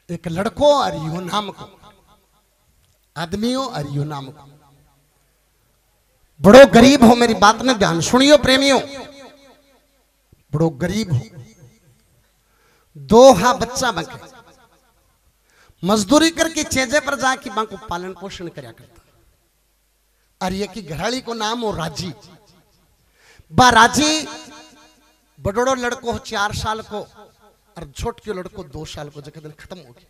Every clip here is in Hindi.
एक लड़को और यो नाम को आदमियों और यो नाम को बड़ो गरीब हो। मेरी बात में ध्यान सुनियो प्रेमियों, बड़ो गरीब हो। दो हा बच्चा बके मजदूरी करके चेजे पर जाके बां को पालन पोषण करया करता। और ये की घराली को नाम हो राजी। बा राजी बड़ो लड़को हो 4 साल को और छोट के लड़को 2 साल को जगह दिन खत्म हो गया।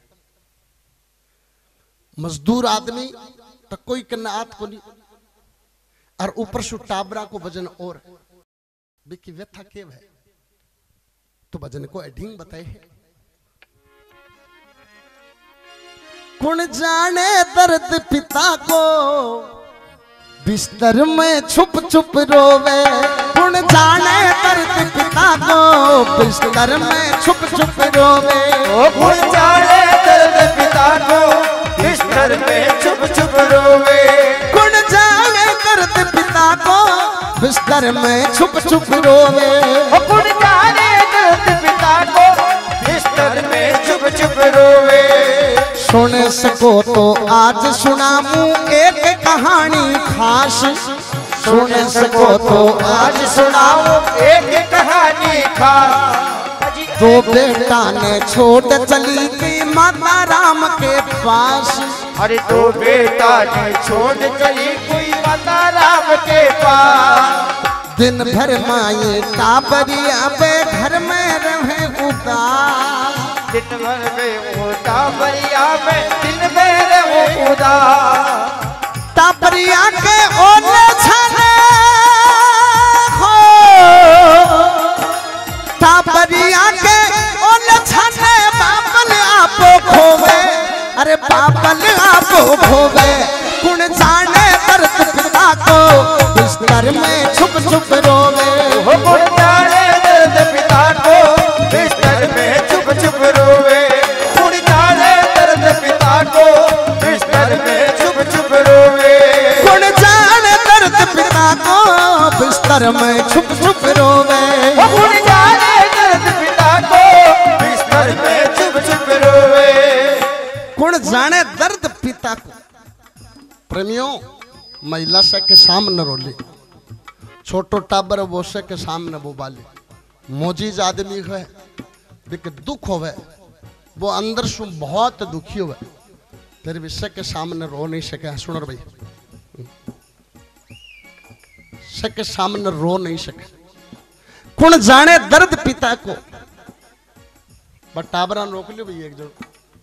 मजदूर आदमी तो कोई कन्नात को नहीं और ऊपर से टाबरा को वजन और बिकी व्यथा के है तो वजन को एडिंग बताए है। कौन जाने दर्द पिता को बिस्तर में छुप छुप रोवे। कौन जाने दर्द पिता को बिस्तर में छुप छुप रोवे। कौन जाने दर्द पिता को बिस्तर में छुप छुप रोवे। कौन जाने दर्द पिता को बिस्तर में छुप छुप रोवे। कौन जाने दर्द पिता को बिस्तर में छुप छुप रोवे। सुन सको तो आज सुनाऊं एक कहानी खास। सुन सको तो आज सुनाऊं एक कहानी खास। 2 बेटा ने छोड़ चली गई माता राम के पास। अरे 2 बेटा ने छोड़ चली कोई माता राम के पास। दिन भर माए टाबरिया पे घर में रहे उदास। दिन भर में वो टाबरिया में दिन भर वो उदास। टाबरिया के ओले छाने हो। टाबरिया के ओले छाने बाबल आपो खोवे। अरे बाबल आपो खोवे। कौन जाने दर्द पिता को बिस्तर में छुप छुप रोवे। कौन जाने दर्द पिता को बिस्तर में छुप छुप रोवे। कौन जाने दर्द पिता को बिस्तर में छुप छुप रोवे। कौन जाने दर्द पिता को बिस्तर में छुप छुप रोवे। कौन जाने दर्द पिता को बिस्तर में छुप छुप रोवे। कौन जाने दर्द पिता को। प्रेमियों, महिला से के सामने रोली, छोटो टाबर वो से के सामने वो बाली। मोजीज आदमी है देख दुख होवे, वो अंदर से बहुत दुखी होवे, फिर भी से के सामने रो नहीं सके। सुन भाई, से के सामने रो नहीं सके। कौन जाने दर्द पिता को। बट टाबरा रोक लियो भाई, एक जो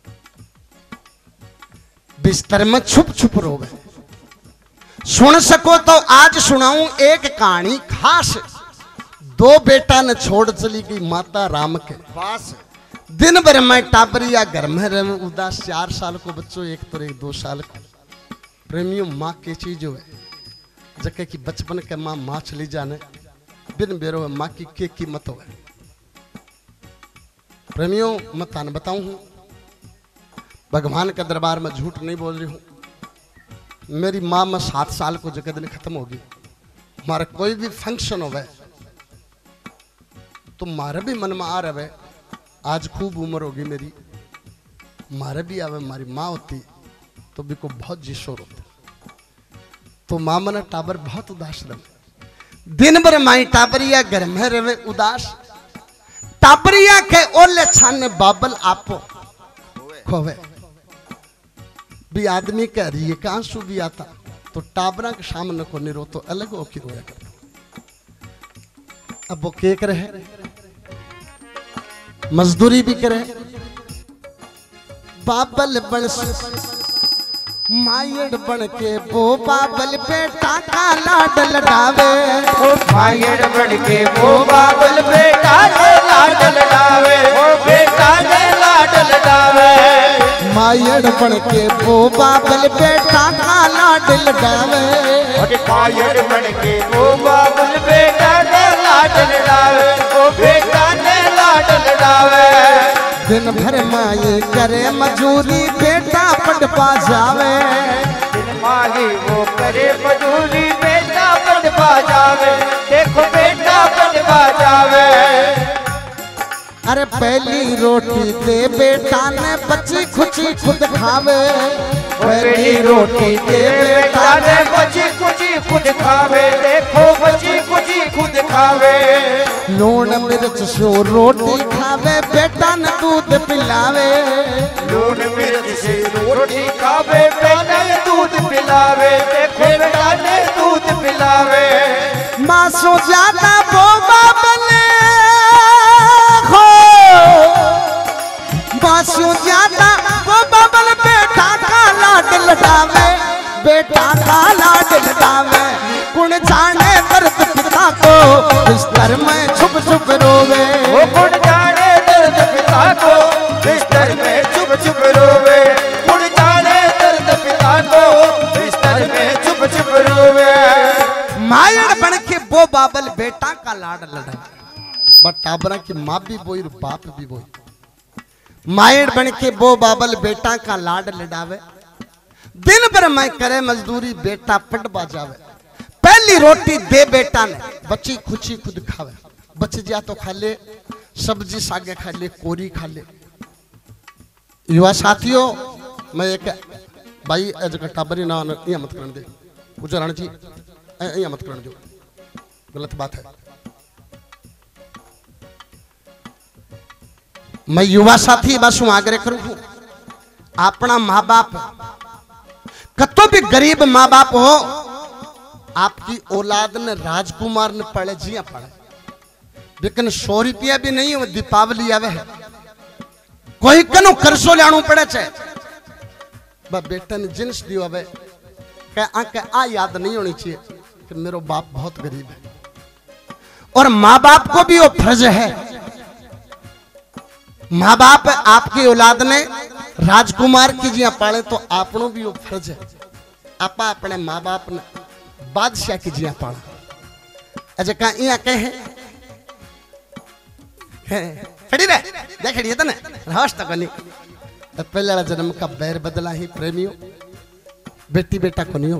बिस्तर में छुप छुप रोवे। सुन सको तो आज सुनाऊं एक कहानी खास। 2 बेटा ने छोड़ चली गई माता राम के पास। दिन भर में टाबरिया घर में रहे उदास। 4 साल को बच्चों, एक तो एक 2 साल को। प्रेमियों, माँ की चीज है जके की बचपन के माँ चली जाने बिन बेरो है माँ की कीमत हो। प्रेमियों, मैं तान बताऊं हूं, भगवान के दरबार में झूठ नहीं बोल रही हूं। मेरी माँ में 7 साल को जगह दिन खत्म होगी। हमारा कोई भी फंक्शन हो तो मारे भी मन में आ रहे। आज खूब उम्र होगी मेरी, मारे भी आवे हमारी माँ होती तो भी को बहुत जी शोर होता। तो माँ मन टाबर बहुत उदास रहे। दिन भर माई टाबरिया घर में रहे उदास। टाबरिया के ओले छाने बाबल आपो खोवे। भी आदमी कह रही है कि आंसू भी आता तो टाबरा के सामने को नहीं रो तो अलग होके रोया करता। अब वो के करे, मजदूरी भी करे। बाबल बन मायड़ बन के वो बाबल बेटा का लाड लडावे। मायड़ बन के वो बाबल बेटा का लाड लडावे। वो बेटा ने लाड लडावे। मायड़ बन के वो बाबल बेटा का लाड लडावे। मायड़ बन के वो बाबल बेटा ने लाड लडावे। वो बेटा ने लाड लडावे। दिन भर माई करे मजूरी बेटा पढ़वा जावे। दिन माही वो करे मजूरी बेटा पढ़वा जावे। देखो बेटा पढ़वा जावे। अरे पहली रोटी दे बेटा ने बची खुची खुद खावे, पहली रोटी दे बेटा ने बची खुची खुद खावे, देखो बची खुची खुद खावे। लूण मिर्च से रोटी खावे बेटा ने दूध पिलावे, लूण मिर्च से रोटी खावे बेटा ने दूध पिलावे, देखो बेटा ने दूध पिलावे। माँ सो ज्यादा वो बाबले हो, माँ सो ज्यादा वो बाबल बेटा का लाड लटावे, बेटा का लाड लटावे। कुण जाने दर्द पिता को बिस्तर में छुप छुप रोवे, वो कुण जाने दर्द पिता को बिस्तर में छुप छुप रोवे, कुण जाने दर्द पिता को बिस्तर में छुप छुप रोवे। मायड़ बन के वो बाबल बेटा का लाड लटावे, बट टाबरा की माँ भी बोई और बाप भी बोई। मायड़ बन के वो बाबल बेटा का लाड लडावे, दिन भर मैं करे मजदूरी बेटा पट बाजावे। पहली रोटी दे बेटा ने बची खुची खुद खावे, बच जा तो खा ले, सब्जी सागे खा ले, कोरी खा ले। युवा साथियों, मैं एक भाई अजक टाबरी ना ये मत करने दे, गुजरान जी ये मत करने दो, गलत बात है। मैं युवा साथी बस आग्रह करूं, अपना माँ बाप कतो भी गरीब माँ बाप हो, आपकी औलाद ने राजकुमार ने पढ़े जिया पढ़े, लेकिन 100 रुपया भी नहीं हो दीपावली आवे है, कोई कनो करसो लाणू पड़े चाहे बेटा ने जिन्स दियो आवे के आ याद नहीं होनी चाहिए कि मेरा बाप बहुत गरीब है। और माँ बाप को भी वो फर्ज है, माँ बाप आपकी औलाद ने राजकुमार की जिया पाले तो आपनों भी वो फर्ज है, आपा अपने माँ बाप ने बादशाह की जिया पाला। अच्छा कहा यहाँ कहे खड़ी रह देख खड़ी है तने रहस तक नहीं। पहला जन्म का बैर बदला ही प्रेमियों, बेटी बेटा को नहीं हो।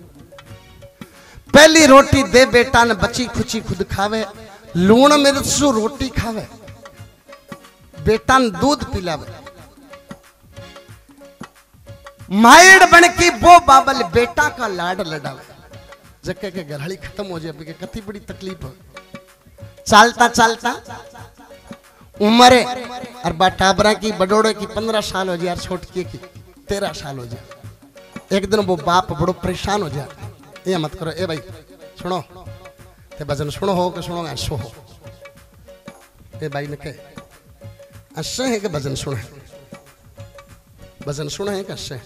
पहली रोटी दे बेटा ने बची खुची खुद खावे, लूण मिर्च सु रोटी खावे, बेटा ने दूध पिलावे। मायड़ बन की वो बाबल बेटा का लाड लडावे, जके के घरड़ी खत्म हो जाए कति बड़ी तकलीफ हो। चालता चालता उम्र और बाटाबरा की बडोड़े की 15 साल हो जाए, यार छोटकी की 13 साल हो जाए। एक दिन वो बाप बड़ो परेशान हो जाए, ये मत करो ए भाई सुनो ते भजन सुनो हो कि सुनो ऐसो हो। ए भाई ने कहे ऐसे है कि भजन सुने, भजन सुने है कैसे।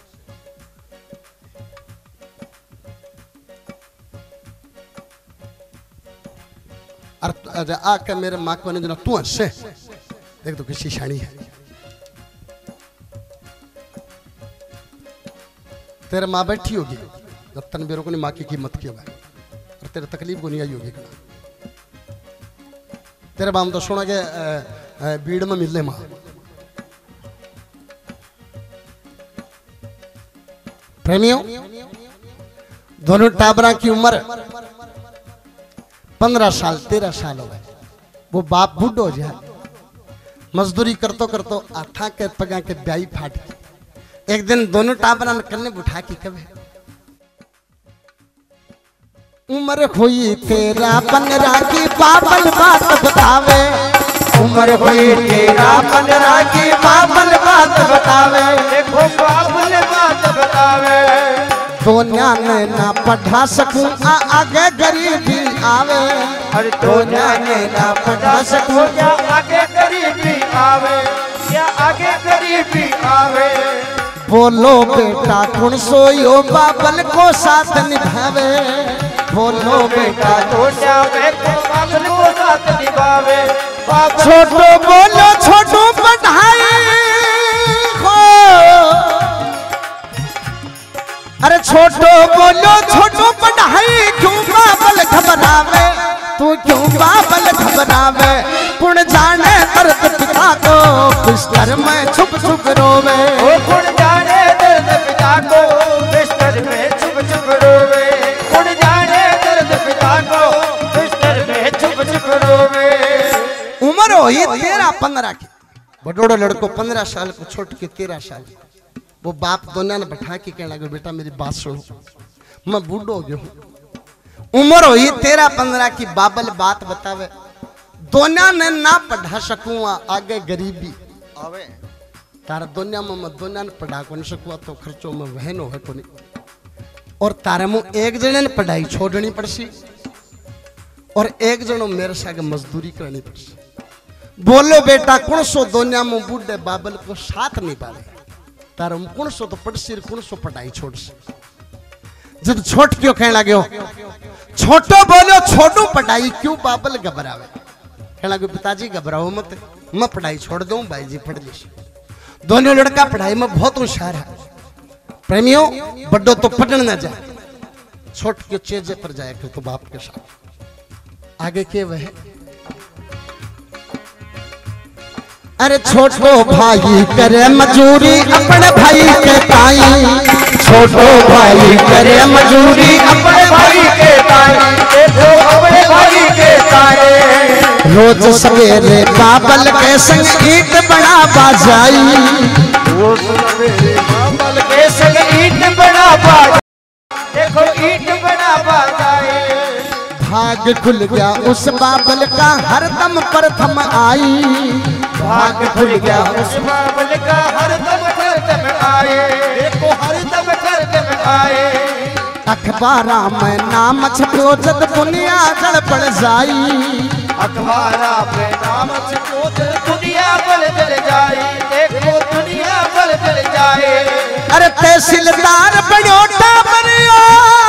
और आके मेरे माँ को ने तू हंसे देख तो किसी शानी है, तेरे माँ बैठी होगी जब तन बेरों को नहीं माँ की कीमत की होगा और तेरे तकलीफ को नहीं आई होगी। तेरे बाम तो सुना के भीड़ में मिलने माँ प्रेमियों, दोनों टाबरा की उम्र 15 साल 13 साल हो गए। वो बाप बूढ़ हो जाए, मजदूरी करतो करतो आठा के पगा के ब्याई फाट गई। एक दिन दोनों टाबरा ने कन्ने बुठा की कभी उम्र हुई तेरा 15 की बाबल बात बतावे, उम्र हुई तेरा 15 की बाबल बात बतावे, देखो बाबल बात बतावे। दुनिया ने ना पढ़ा सकूं आगे गरीबी आवे, हर दुनिया ने ना पढ़ा सकूं क्या आगे गरीबी आवे, क्या आगे गरीबी आवे। बोलो बेटा कौन सोयो बाबल को साथ निभावे, बोलो बेटा तो जावे तो बाबल को साथ निभावे। छोटो बोलो छोटो पढ़ाई हो, अरे छोटो बोलो छोटो पढ़ाई, क्यों बाबल घबरावे, तू क्यों बाबल घबरावे। पुण जाने दर्द पिता को बिस्तर में छुप छुप रोवे, ओ पुण जाने दर्द पिता को बिस्तर में छुप छुप रोवे, पुण जाने दर्द पिता को बिस्तर में छुप छुप रोवे। उम्र हुई तेरा 15 की बड़ोड़ो लड़को 15 साल को छोट के 13 साल वो बाप दोनों ने बैठा के कहने लगे बेटा मेरी बात सुनो मैं बूढ़ो हो गया हूं उम्र हुई 13-15 की बाबल बात बतावे दोनों ने ना पढ़ा सकूंगा आगे गरीबी आवे तारा दुनिया में मैं दोनों ने पढ़ा को नहीं सकूंगा तो खर्चों में वहन हो को नहीं और तारे मुँह एक जने ने पढ़ाई छोड़नी पड़सी और एक जनो मेरे साथ मजदूरी करनी पड़सी बोलो बेटा कौन सो दुनिया में बूढ़े बाबल को साथ नहीं पाले तारा कौन सो तो पड़सी कौन सो पढ़ाई छोड़ से जब छोट क्यों कहने लगे हो छोटो बोलो छोटू पढ़ाई क्यों बाबल घबरावे कहने लगे पिताजी घबराओ मत मैं पढ़ाई छोड़ दूं भाई जी पढ़ ली दोनों लड़का पढ़ाई में बहुत होशियार है प्रेमियों बड्डो तो पढ़ने न जाए छोट के चेजे पर जाए फिर तो बाप के साथ आगे के वह अरे छोटो भाई करे मजूरी अपने भाई के ताई छोटो भाई करे मजूरी अपने भाई के ताई देखो अपने भाई के ताए रोज सवेरे बाबल के संग ईट बना बाजाई वो सवेरे बाबल के संग ईट बना बाजाई देखो ईट बना बाजाए भाग खुल गया उस बाबल का हरदम प्रथम आई भाग खुल गया उस बाबल का हरदम प्रथम आए देखो हरदम प्रथम आए अखबारा में नाम छपो जद दुनिया जड़ पड़ जाई अखबारा में नाम छपो जद दुनिया बल जल जाए देखो दुनिया बल जल जाए अरे तहसीलदार बड़ोटा बनियो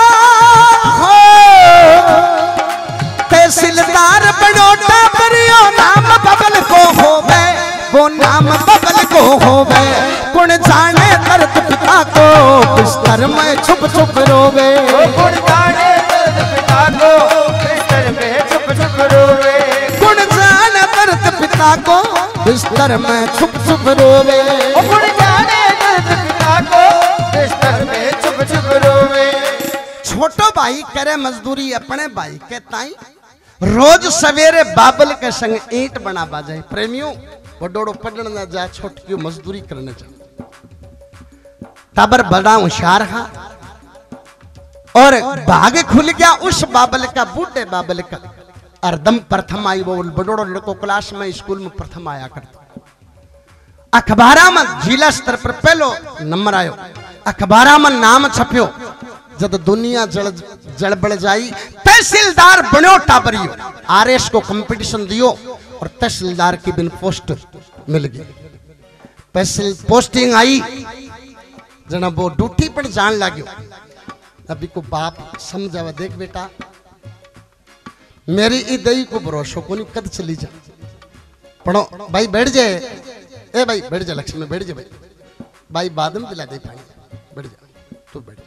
तहसीलदार बड़ोटा बनियो नाम बबल को होवे वो नाम बबल को होवे कुण जाने दर्द पिता को बिस्तर में छुप छुप रोवे कुण जाने दर्द पिता को बिस्तर में छुप छुप रोवे कुण जाने दर्द पिता को बिस्तर में छुप छुप रोवे कुण जाने दर्द पिता को बिस्तर में छुप छुप रोवे छोटो भाई करे मजदूरी अपने भाई के ताई रोज सवेरे बाबल के संग ईंट बना बाजाए प्रेमियों बड़ोड़ो पढ़ने न जा छोटकी मजदूरी करने जा टाबर बड़ा होशियार हा और भाग खुल गया उस बाबल का बूढ़े बाबल का अर्दम प्रथम आई वो बड़ोड़ो लड़को क्लास में स्कूल में प्रथम आया करता अखबारा में जिला स्तर पर पहलो नंबर आयो अखबारा में नाम छप्यो जब दुनिया जड़ बढ़ जाई तहसीलदार बनो टाबरियो आरएस को कंपटीशन दियो और तहसीलदार की बिन पोस्ट मिल गई पोस्टिंग आई जना वो ड्यूटी पर जान लाग्यो अभी को बाप समझावा देख बेटा मेरी इदई को भरोसा को नहीं कद चली जा पढ़ो भाई बैठ जाए ए भाई बैठ जा लक्ष्मी बैठ जा भाई बाद में पिला दे पानी बैठ जा तू बैठ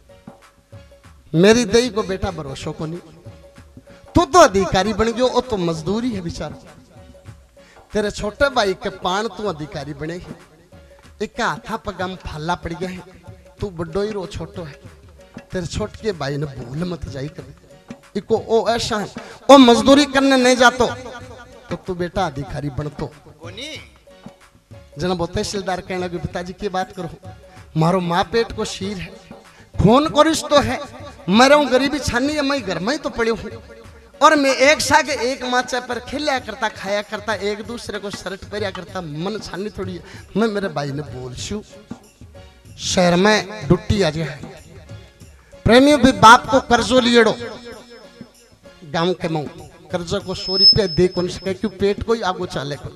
मेरी दई को बेटा भरोसा को नहीं तू तो अधिकारी बन गयो वो तो मजदूरी है बेचारा तेरे छोटे भाई के पान तू अधिकारी बने एक हाथा पगम फाला पड़ गया है तू बड्डो ही रो छोटो है तेरे छोटे भाई ने भूल मत जाई कभी इको ओ ऐसा है ओ मजदूरी करने नहीं जातो तो तू बेटा अधिकारी बनतो जना वो तहसीलदार कहने लगे पिताजी की बात करो मारो माँ पेट को शीर है खून को रिश्तो है मरा हूं गरीबी छानी है मैं घर में ही तो पड़ी हूं और मैं एक साग एक माचा पर खिलाया करता खाया करता एक दूसरे को शर्ट पहरिया करता मन छानी थोड़ी है मैं मेरे भाई ने बोल छू शहर में डुट्टी आ जाए प्रेमियों भी बाप को कर्जो लिएड़ो गांव के मऊ कर्जा को 100 रुपया दे कौन सके क्यों पेट को ही आगो चाले को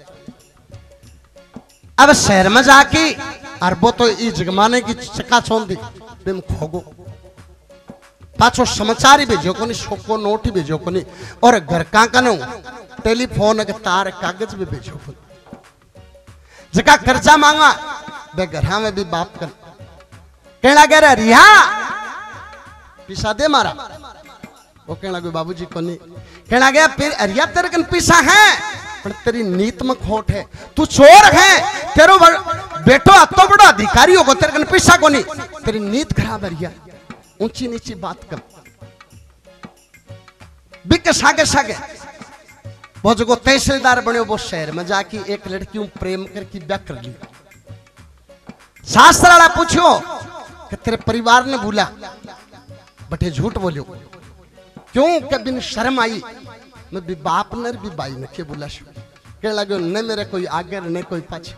अब शहर में जाके अरबो तो ये जगमाने की चक्का छोड़ दी बिम खोगो पाछो समाचार ही भेजो को नहीं शोको नोट ही भेजो को नहीं और घर का कनो टेलीफोन के तार कागज भी भेजो को जगह कर्जा मांगा बे घर में भी बाप कर कहना कह रहा रिहा पिसा दे मारा वो कहना कोई बाबूजी को नहीं कहना गया फिर अरिया तेरे कन पिसा है पर तेरी नीत में खोट है तू चोर है तेरो बेटो अतो बड़ा अधिकारी होगा तेरे कन पिसा को नहीं तेरी नीत खराब अरिया ऊंची नीची बात कर बिक सागे सागे वो जो तहसीलदार बने वो शहर में जाके एक लड़की प्रेम करके ब्याह कर लिया। शास्त्र वाला पूछो कि तेरे परिवार ने बोला, बटे झूठ बोलो क्यों? कि बिन शर्म आई मैं भी बाप ने भी बाई ने के बोला शु के लगे न मेरे कोई आगे न कोई पाछे,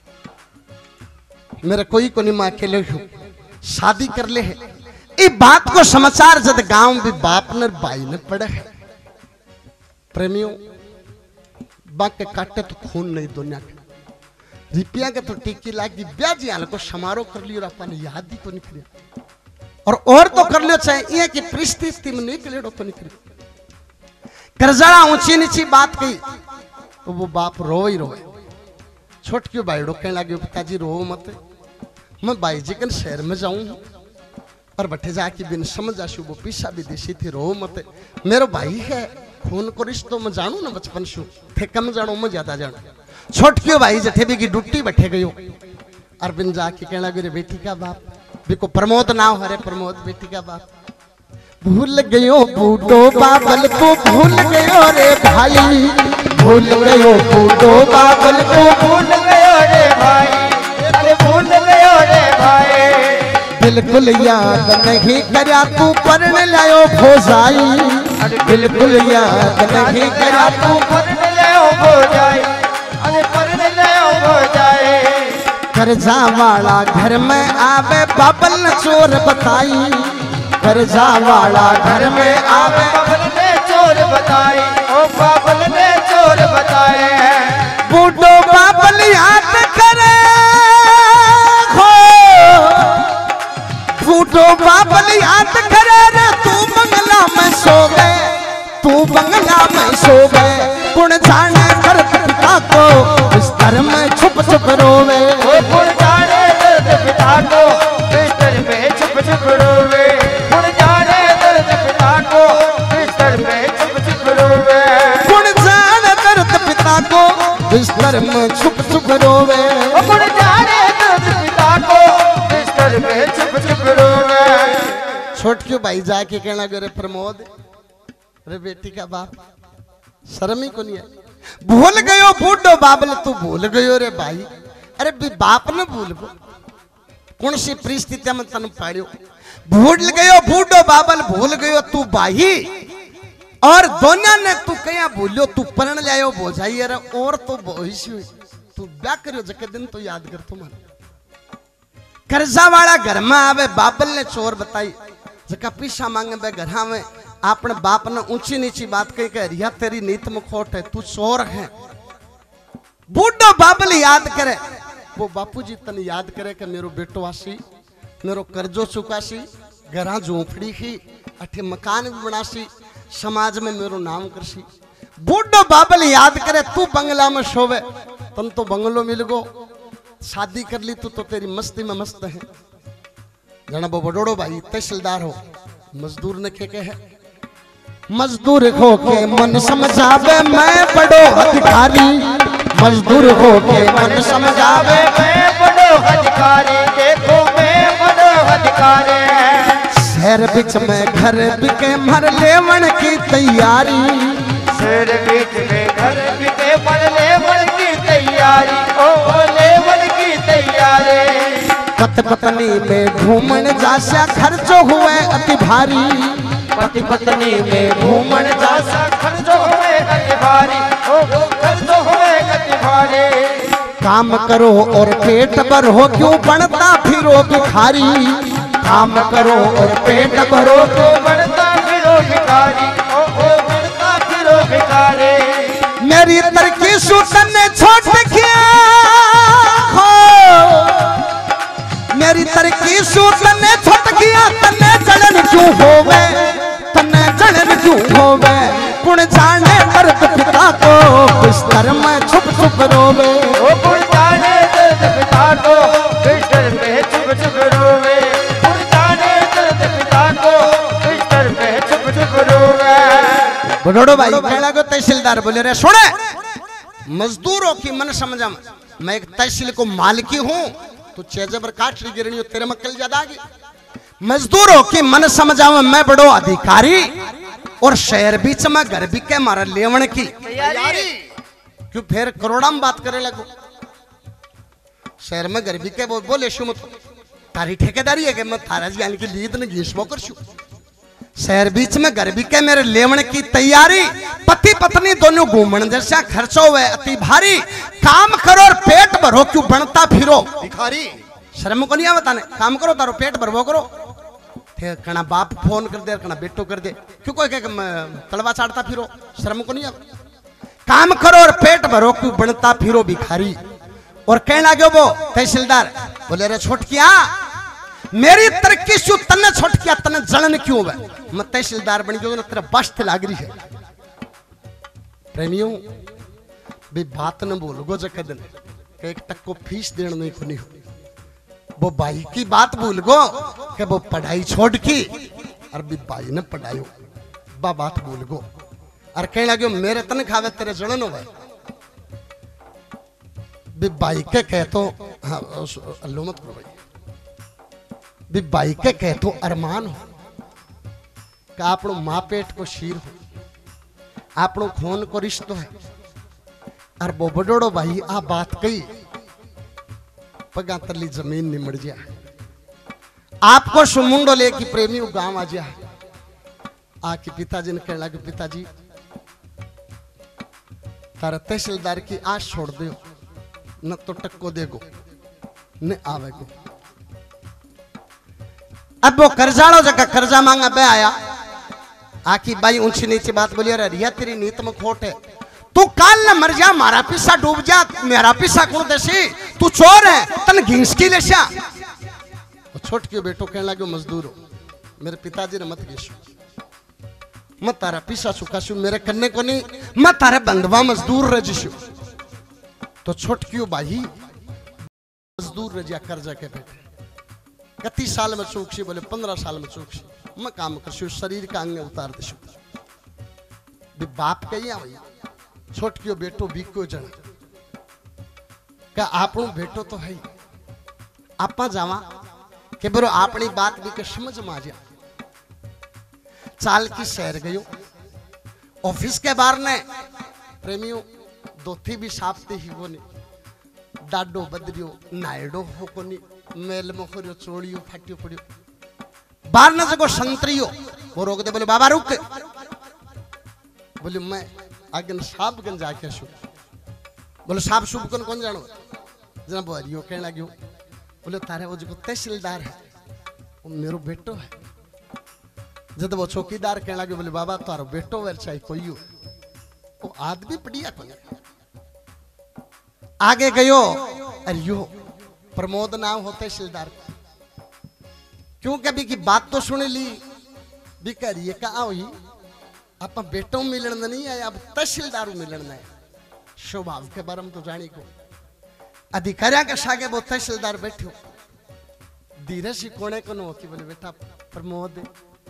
मेरे कोई को नहीं, मैं अकेले हूं, शादी कर ले है। इस बात को समाचार जब गांव भी बाप ने बाई ने पड़े है। प्रेमियों बाके काटे तो खून नहीं दुनिया के, रिपिया के तो टिक्की लागी ब्याजी आल को समारोह कर लियो, अपन याद ही तो नहीं करिया और तो कर लियो चाहे ये कि परिस्थिति में नहीं करेड़ो तो नहीं करियो। करजड़ा ऊंची नीची बात कही तो वो बाप रोवे ही रोवे। छोट क्यों बाइडो कहने लगे पिताजी रो मत, मैं बाई जी के शहर में जाऊं और बठे जाके बिन समझ आशु वो पीछा विदेशी थी, रो मत, मेरो भाई है, खून को रिश्तो में जानू ना बचपन शु थे, कम जानो मैं ज्यादा जानू। छोट क्यों भाई जठे भी की डुट्टी बैठे गयो और बिन जाके कहना गे बेटी का बाप, बिको प्रमोद नाम हरे, प्रमोद बेटी का बाप, भूल गयो बूढ़ो बाबल को, भूल गयो रे भाई, भूल गयो बूढ़ो बाबल को, भूल गयो रे भाई, भूल गयो रे भाई, बिल्कुल याद नहीं करा तू पढ़ लायो भोजाई, बिल्कुल याद नहीं करा तू पढ़ लायो भोजाई, अरे पढ़ लायो भोजाई। कर्जा वाला घर में आवे बाबल ने चोर बताई, कर्जा वाला घर में आवे बाबल ने चोर बताई, ओ बाबल ने चोर बताए। बूढ़ो बाबल याद करे हो, बूढ़ो बाबल याद करे रे, तू बंगला में सो गए, तू बंगला में सो गए, गुण जाने दर्द पिता को बिस्तर में छुप छुप रोवे, गुण जाने दर्द पिता को बिस्तर में छुप छुप रोवे, गुण जाने दर्द पिता को बिस्तर में छुप छुप रोवे, गुण जाने दर्द पिता को बिस्तर में छुप छुप रोवे, गुण जाने दर्द पिता को बिस्तर में छुप छुप रोवे। छोट क्यों भाई जाके कहना गे रे प्रमोद, रे बेटी का बाप शर्म ही को नहीं है, भूल गयो बूढ़ो बाबल, तू भूल गयो रे भाई, अरे बाप ने भूल गो कौन सी परिस्थिति में तन पाड़ियो, भूल गयो बूढ़ो बाबल, भूल गयो तू भाई, और दोनों ने तू कया भूलियो, तू पढ़ लायो बोझाई, अरे और तो भविष्य हुई, तू ब्याह करियो जके दिन तो याद कर तुम। कर्जा वाला घर में आवे बाबल ने चोर बताई, जका पीछा मांगे बे घर में आपने बाप ने ऊंची नीची बात कही कह रिया तेरी नीत में खोट है, तू चोर है। बूढ़ो बाबल याद करे, वो बापूजी तन याद करे कि मेरो बेटो आसी, मेरो कर्जो चुकासी, घरा झोंपड़ी की अठे मकान भी बनासी, समाज में मेरो नाम करसी। बूढ़ो बाबल याद करे, तू बंगला में सोवे, तन तो बंगलो मिल गो, शादी कर ली तू तो तेरी मस्ती में मस्त है। जना वो बड़ोड़ो भाई तहसीलदार हो, मजदूर ने के है, मजदूर हो के मन समझावे मैं बड़ो अधिकारी, मजदूर हो के मन समझावे मैं बड़ो अधिकारी, देखो मैं बड़ो अधिकारी। शहर बीच में घर बिके मर लेवन की तैयारी, शहर बीच में घर बिके मर लेवन की तैयारी, ओ लेवन की तैयारी। पत पत्नी में घूमन जासा खर्चो हुए अति भारी, पति पत्नी में घूमन जासा खर्चो हुए अति भारी, ओ खर्चो हुए अति भारी। काम करो और पेट भर हो, क्यों बनता फिरो भिखारी, काम करो और पेट भरो, तो बनता फिरो भिखारी, ओ बनता फिरो भिखारी। मेरी तरकी सूतन ने छोड़ किया हो, मेरी तरकी सूतन ने छोड़ किया, तन्ने जलन क्यों होवे, तन्ने जलन क्यों होवे, गुण जाने दर्द पिता को बिस्तर में छुप छुप रोवे, ओ गुण जाने दर्द पिता को बिस्तर में छुप छुप रोवे, गुण जाने दर्द पिता को बिस्तर में छुप छुप रोवे। बड़ोड़ो भाई कहला को तहसीलदार बोले रे सुने, मजदूरों की मन समझा, मैं एक तहसील को मालिकी हूँ, तो चेजबर काट ली गिरनी हो तेरे मक्कल ज्यादा आगे। मजदूरों की मन समझावे मैं बड़ो अधिकारी, और शहर बीच में घर भी के मारा लेवण की तैयारी क्यों फिर करोड़ा में बात करे लगो। शहर में घर भी के बोले शु मत तारी ठेकेदारी है कि मैं थारा जी आने की लीद ने घीसबो कर शू। शहर बीच में घर भी के मेरे लेवण की तैयारी, पति पत्नी दोनों घूमन जैसा खर्चो हुए अति भारी, काम करो और पेट भरो क्यों बनता फिरो भिखारी। शर्म को नहीं आवता ने, काम करो तारो पेट भरबो करो। थे कना बाप फोन कर दे कना बेटो कर दे क्यों कोई कह तलवा चाटता फिरो, शर्म को नहीं आवता। काम करो और पेट भरो क्यों बनता फिरो भिखारी। और कहने लगे वो तहसीलदार बोले रे छोटकिया मेरी तरक्की शू तने छोटकिया तने जलन क्यों है। मैं तहसीलदार बन गयो ना तेरा बस्त लाग रही है। प्रेमियों भी बात न बोलोगो जकद एक टक को फीस देने नहीं खुनी हो। वो भाई की बात भूल गो कि वो पढ़ाई छोड़ की और भी भाई ने पढ़ाई बा बात भूल गो और कहने लगे मेरे तन खावे तेरे जलन हो गए। भी भाई के कह तो हाँ अल्लो मत करो भाई। भी भाई के कह तो अरमान हो कि आपनो माँ पेट को शीर हो, आपनो खून को रिश्तो है और वो बड़ोड़ो भाई आ बात कही पगा तली जमीन निमड़ जा। आपको सुमुंडो लेकी प्रेमी गांव आ जा। आके पिताजी ने कहने लगे पिताजी तारा तहसीलदार की आश छोड़ दो न तो टक्को देगो न आवेगो। अब वो कर्जाड़ो जगह कर्जा मांगा बे आया। आकी बाई ऊंची नीची बात बोली अरे रिया तेरी नीत में खोट है, तू काल न मर जा मारा पिसा डूब जा मेरा पिसा कौन देसी, तू चोर है तन घिंस की लेशा। छोट के बेटो कहने लगे मजदूर हो मेरे पिताजी ने मत घिसो, मैं तारा पिसा सुखाशु मेरे कन्ने को नहीं, मैं तारे बंधवा मजदूर रजिशु। तो छोट क्यों भाई मजदूर रजिया कर्जा के बेटे कति साल में चौकसी बोले 15 साल में चौकसी मैं काम करशु शरीर का अंग उतार देशु। बाप कही भैया छोट क्यों बेटो बीको जन क्या आपनो बेटो तो है आपा जावा के बरो अपनी बात भी के समझ में आ जा। चाल की शहर गयो ऑफिस के बाहर ने प्रेमियों दोथी भी साफती ही वो नहीं डाडो बदरियो नायडो हो को नहीं मेल मोखरियो चोड़ियो फाटियो पड़ियो बाहर न जगो संतरियो वो रोक दे बोले बाबा रुक। बोले मैं आगे साहब गन जाके शु बोले साहब शुभ कौन कौन जानो जना बोलियो कहने लगियो बोले तारे वो जो तहसीलदार है वो मेरो बेटो है। जब वो चौकीदार कहने लगे बोले बाबा तारो बेटो वर चाहे कोई हो वो आदमी पड़िया को आगे गयो अरे यो प्रमोद नाम हो तहसीलदार क्यों कभी की बात तो सुन ली भी करिए का हुई आप बेटों मिलन नहीं है अब तहसीलदार मिलन है स्वभाव के बारे में तो जानी को अधिकारिया के सागे वो तहसीलदार बैठो धीरे से कोने को नो की बोले बेटा प्रमोद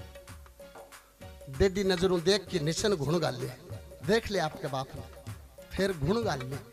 डेडी नजरों देख के निशन घुण गाल ले देख ले आपके बाप ने फिर घुण गाल ले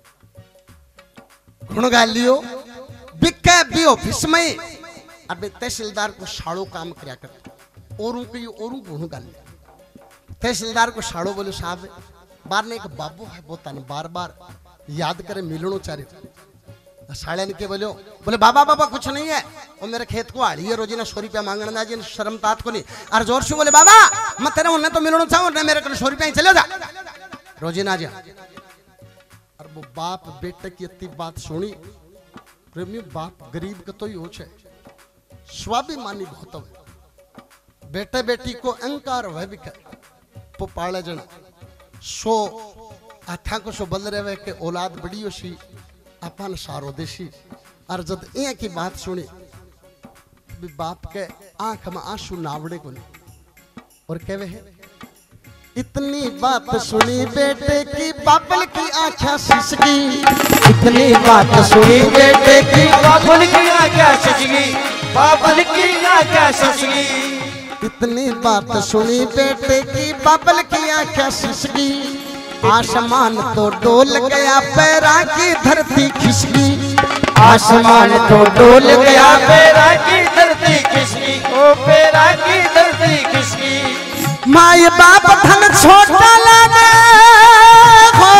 घुण गाल लियो बिके भी ऑफिस में अब तहसीलदार को साड़ो काम करया कर औरों के औरों घुण गाल ले। तहसीलदार को साड़ो बोले साहब बार ने एक बाबू है बोता ने बार बार याद करे मिलनो चारे साड़े ने के बोले बाबा बाबा कुछ नहीं है वो मेरे खेत को आड़ी है रोजी ना 100 रुपया मांगना ना जी शर्म तात को नहीं और जोर से बोले बाबा मैं तेरे उन्हें तो मिलना चाहूँ ना मेरे को 100 रुपया ही चले जा रोजी ना जा। और वो बाप बेटे की इतनी बात सुनी प्रेमी बाप गरीब का तो ही होच है स्वाभिमानी बहुत है बेटे बेटी को अहंकार वह भी वो पाले जन सो आथा को सो बल रहे के औलाद बड़ी होशी अपन सारो देशी। और जब ये की बात सुनी भी बाप के आंख में आंसू नावड़े को नहीं और कहवे है इतनी बात सुनी बेटे की बापल की आंखें सिसकी इतनी बात सुनी बेटे की बापल की आंखें सिसकी बापल की आंखें सिसकी इतनी बात सुनी बेटे की बापल की आंखें सिसकी आसमान तो डोल गया पैरा की धरती खिसकी आसमान तो डोल गया पैरा की धरती खिसकी ओ पैरा की धरती खिसकी माय बाप धन छोटा लागे हो,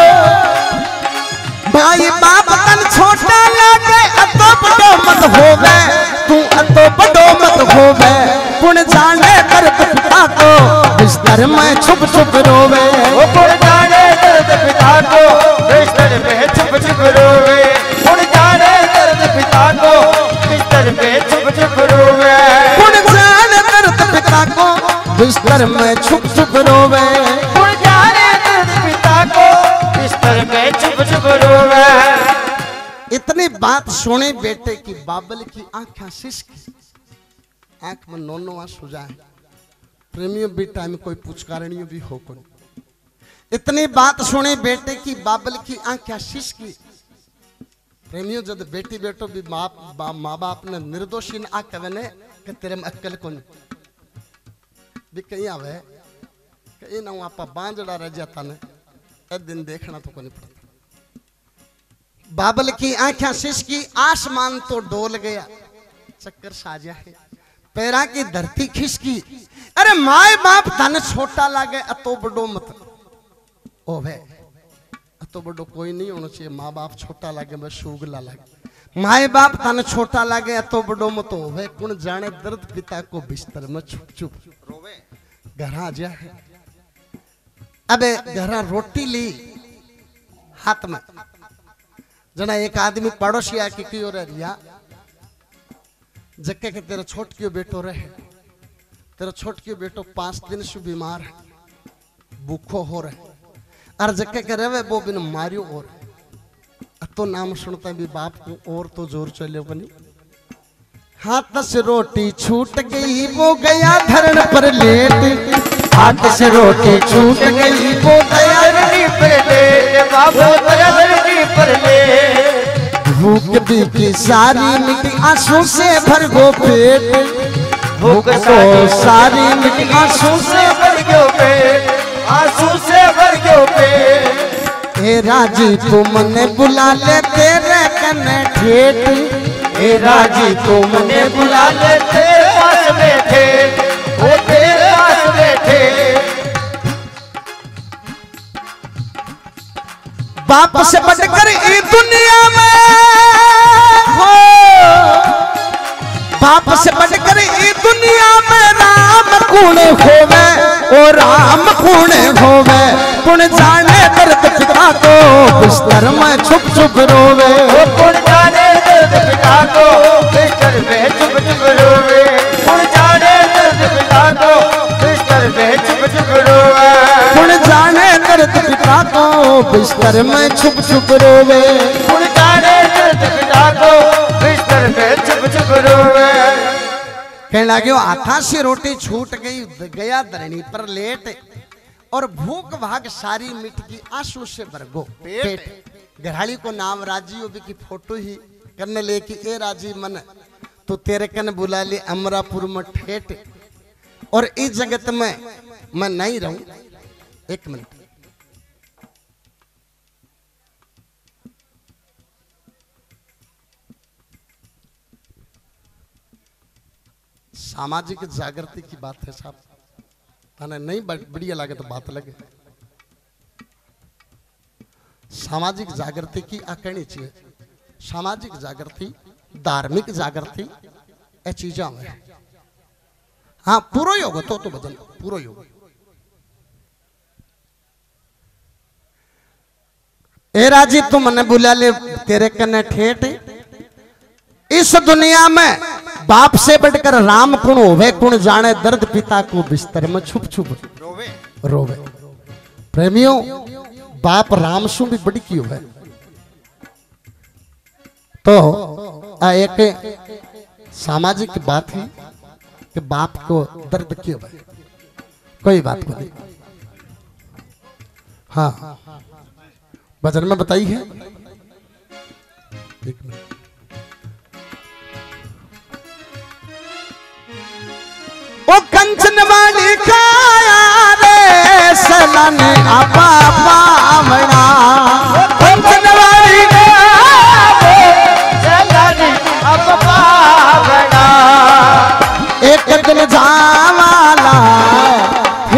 माय बाप धन छोटा लागे, अतो बड़ो मत होवे तू, अतो बड़ो मत होवे, पुण जाने दर्द पिता को बिस्तर में छुप छुप रोवे, वो पुण जाने दर्द पिता को बिस्तर में छुप छुप रोवे, पुण जाने दर्द पिता को बिस्तर में छुप छुप रोवे, पुण जाने दर्द पिता को बिस्तर में छुप छुप रोवे, पुण जाने दर्द पिता को बिस्तर में छुप छुप रोवे। इतनी बात सुने बेटे की बाबल की आंखें सिसकी, आंख में नोनो आंसू जाए, प्रेमियों भी टाइम कोई पुचकारणियों भी हो कोई। इतनी बात सुने बेटे की बाबल की आंखें सिसकी, प्रेमियों जब बेटी बेटो भी माँ बाप ने निर्दोषी आ कहने कि तेरे में अक्ल कौन भी कहीं आवे, कहीं ना आपा बांझड़ा रह जाता ने, एक दिन देखना तो नहीं पड़ता। बाबल की आंखें सिसकी, आसमान तो डोल गया, चक्कर साजा है, पैरा की धरती खिसकी, अरे माए बाप धन छोटा लागे, अतो बड़ो मत ओवे, अतो बड़ो कोई नहीं होना चाहिए, माँ बाप छोटा लागे मैं शुगला लागे, माए बाप धन छोटा लागे, अतो बड़ो मत ओवे, कौन जाने दर्द पिता को बिस्तर में छुप छुप रोवे। घरा जा अबे घरा रोटी ली हाथ में, जना एक आदमी पड़ोसी आके की हो रिया, जक्के के तेरा छोटकियो बेटो रहे, तेरा छोटकियो बेटो 5 दिन से बीमार है, भूखो हो रहे, और जक्के के रहे वो बिन मारियो और तो नाम सुनता भी बाप को और तो जोर चले बनी, हाथ से रोटी छूट गई वो गया धरण पर लेट, हाथ से रोटी छूट गई वो गया धरनी पर लेट, बाबू धरनी पर लेट, भूख भी की सारी मिट्टी आंसू से भर गो पेट, भूख सारी मिट्टी आंसू से भर गयो पेट, आंसू से भर गयो पेट, हे राजी तू मने बुला ले तेरे कने ठेठ, हे राजी तू मने बुला ले तेरे पास बैठे, वो तेरे पास बैठे, बाप से बढ़कर इस दुनिया में हो, बाप से बढ़कर इस दुनिया में राम कौन होवे, ओ राम कौन होवे, कौन जाने दर्द पिता को बिस्तर में छुप छुप रोवे, वो कौन जाने दर्द पिता को बिस्तर में छुप छुप रोवे, कौन जाने दर्द पिता को बिस्तर में छुप छुप रोवे, कौन जाने दर्द पिता को बिस्तर में छुप छुप रोवे, कौन जाने दर्द पिता को बिस्तर में छुप छुप रोवे। कहने लगे हाथा से रोटी छूट गई गया धरनी पर लेट, और भूख भाग सारी मिट की आंसू से भरगो पेट। घराली को नाम राजी होगी की फोटो ही करने ले कि ए राजी मन तो तेरे कन बुला ले अमरापुर में ठेठ, और इस जगत में मैं नहीं रहूं। एक मिनट, सामाजिक जागृति की बात है साहब, थाने नहीं बढ़िया लगे तो बात लगे। सामाजिक जागृति की आकरणी चाहिए, सामाजिक जागृति, धार्मिक जागृति, ये चीजा में हाँ पूरा योग तो भजन पूरा योग। ए राजी तू मने बुला ले तेरे कने ठेठ, इस दुनिया में बाप से बढ़कर राम कुण होवे, कुण जाने दर्द पिता को बिस्तर में छुप छुप रोवे रोवे। प्रेमियों बाप राम सु भी बड़ी की है, तो एक सामाजिक बात है कि बाप को दर्द क्यों है, कोई बात को नहीं। हाँ भजन में बताई है, एक मिनट। ओ कंचन वाली काया रे सलाने आपा पावना, कंचन वाली काया सलाने आपा पावना, एक दिन जावाला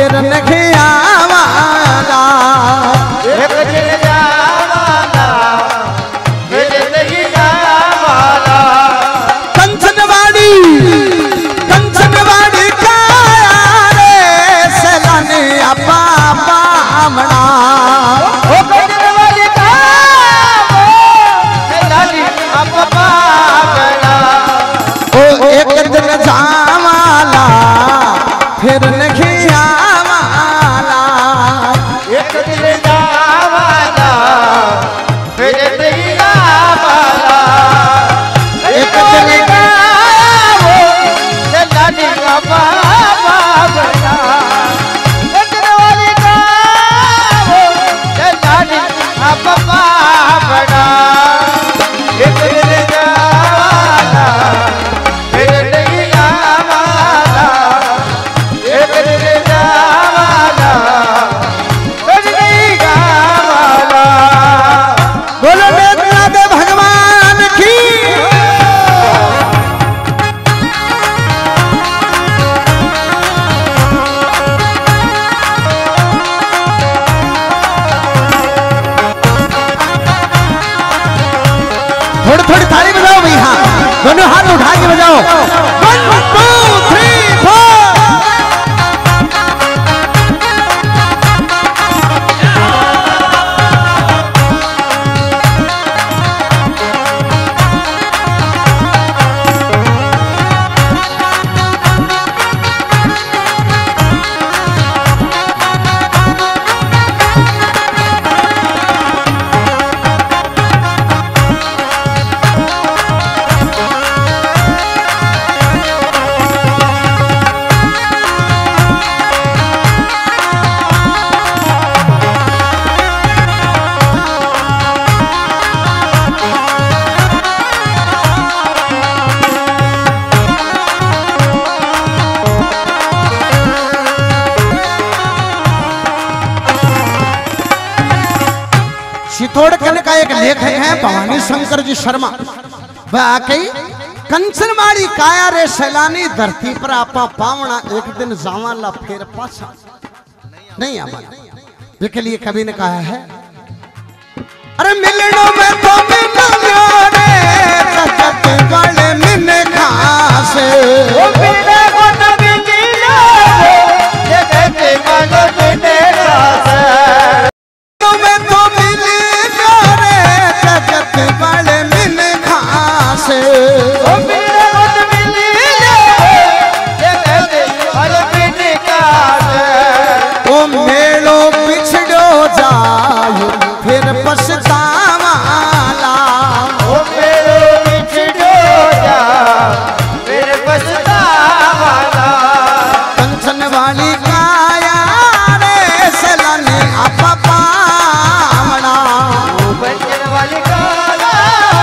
लेखक हैं भवानी शंकर जी शर्मा। वह आकई कंचनवाड़ी काया रे सैलानी धरती पर आपा पावना एक दिन जावाला फिर पाछा नहीं आवा। इसके लिए कवि ने कहा है अरे मिलनो में तो मिलो रे जगत वाले मिने खासे ओ मिले को न मिलो जगत वाले मिने खासे में तो मिलो रे जगत वाले मिने खासे ओ मिले को न मिलो जगत वाले मिने खासे ओ मेलो बिछड़ो जायो फिर पछतावाला ओ मेलो बिछड़ो जा फिर पछतावाला कंचन वाली काया रे सलाने आपा पावना ओ बंजन वाली काया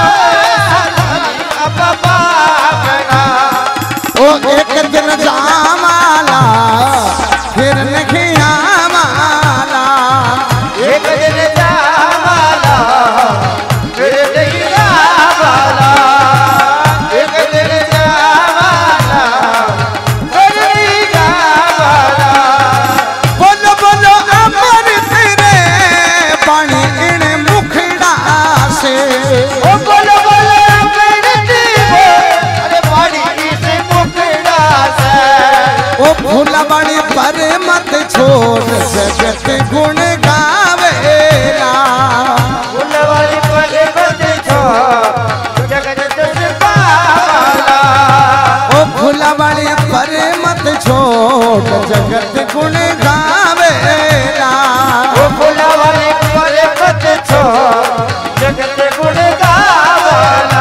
आपा पावना ओ एक दिन जावाला फिर नहीं आवाला एक दिन जावाला फिर नहीं आवाला एक दिन जावाला फिर नहीं आवाला बोलो बोलो अमर तेरे पानी इन मुखड़ा से ओ बोलो बोलो बेनती हो अरे पानी से मुखड़ा से ओ भूला बड़ी पर मत छोड़ जगत गुण गावेला फुलवारी पर मत छोड़ जगत तुझ पावाला ओ भूला बड़ी पर मत छोड़ जगत गुण गावेला ओ फुलवारी पर मत छोड़ जगत गुण गावाला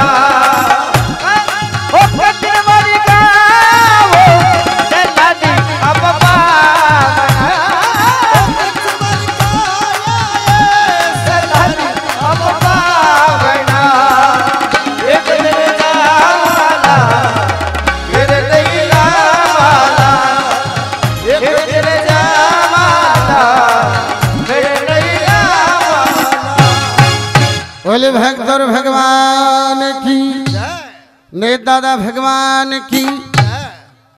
ओ फुलवारी गावो जलादी अब पावना जलादी अब पावना एक दिन जावाला फिर नहीं आवाला एक दिन जावाला फिर नहीं आवाला बोले भक्त और भगवान की ने दादा भगवान की